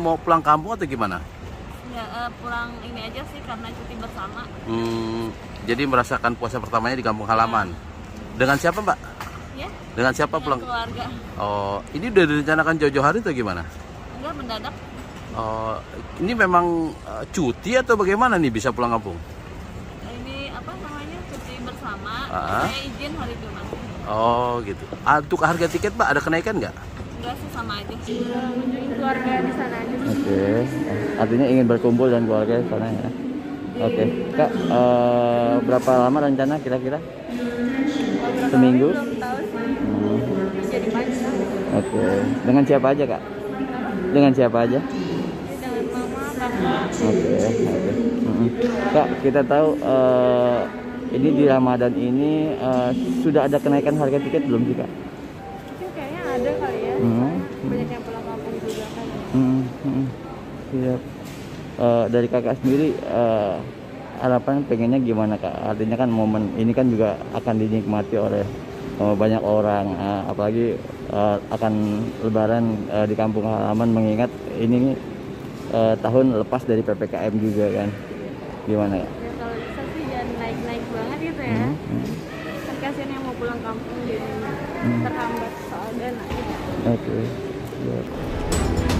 mau pulang kampung atau gimana? Ya, pulang ini aja sih karena cuti bersama. Jadi merasakan puasa pertamanya di kampung halaman. Dengan siapa, Mbak? Ya, Dengan siapa dengan pulang? keluarga. Oh, ini udah direncanakan jauh-jauh hari atau gimana? Enggak mendadak. Oh, ini memang cuti atau bagaimana nih bisa pulang kampung? Ini apa namanya cuti bersama. Ah. Saya izin hari Jumat. Oh, gitu. Untuk harga tiket, Mbak, ada kenaikan nggak? Enggak sih, sama aja. Mengunjungi keluarga di sana aja. Oke. Artinya ingin berkumpul dengan keluarga di sana ya. Oke. Kak, berapa lama rencana kira-kira? Seminggu? Belum tahu sih. Jadi panjang. Oke. Dengan siapa aja, Kak? Dengan siapa aja? Dengan mama, kakak. Oke. Kak, kita tahu ini di Ramadan ini sudah ada kenaikan harga tiket belum sih, Kak? Mungkin kayaknya ada kali ya. Banyak yang pulang kampung juga kan. Siap. Dari kakak sendiri harapan pengennya gimana, Kak? Artinya kan momen ini kan juga akan dinikmati oleh banyak orang, apalagi akan Lebaran di kampung halaman, mengingat ini tahun lepas dari PPKM juga kan. Gimana, Kak? Ya kalau bisa sih jangan naik-naik banget gitu ya. Kan kasihan yang mau pulang kampung jadi terhambat soal dana. Oke. Siap.